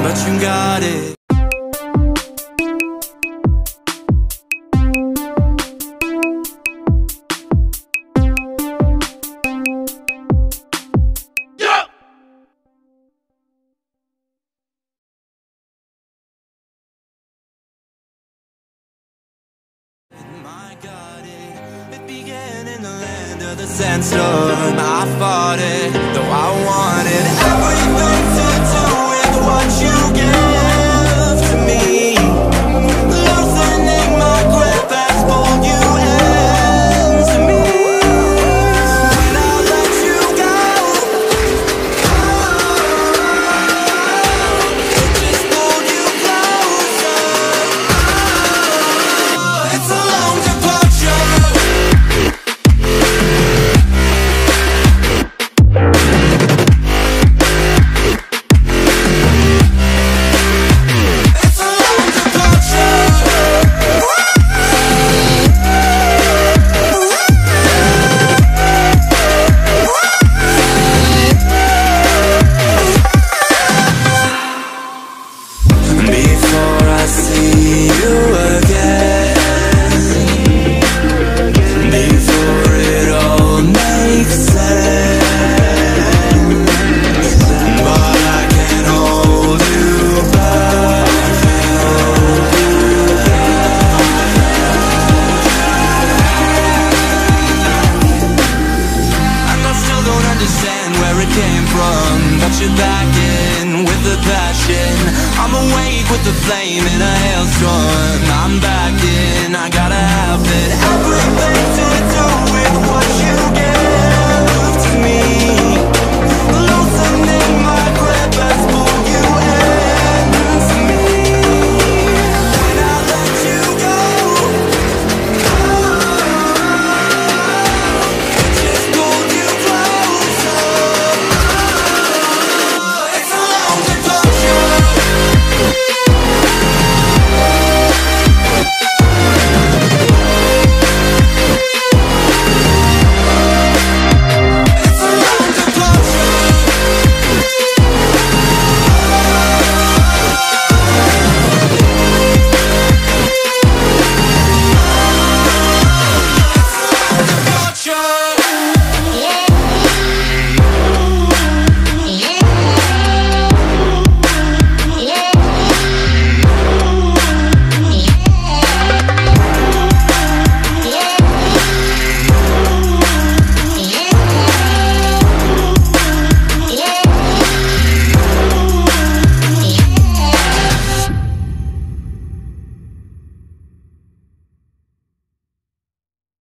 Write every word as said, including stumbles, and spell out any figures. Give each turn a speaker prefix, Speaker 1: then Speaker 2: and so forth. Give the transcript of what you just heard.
Speaker 1: but you got it. I got it. It began in the land of the sandstorm. I fought it, though I wanted everything to do with what you gave to me. Loosening my grip as pulled you into me. When I let you go, oh, it just pulled you closer. Oh, it's a long departure. You're back in with the passion. I'm awake with the flame in a hailstorm. I'm back in, I gotta have it. Everything to do with what you get.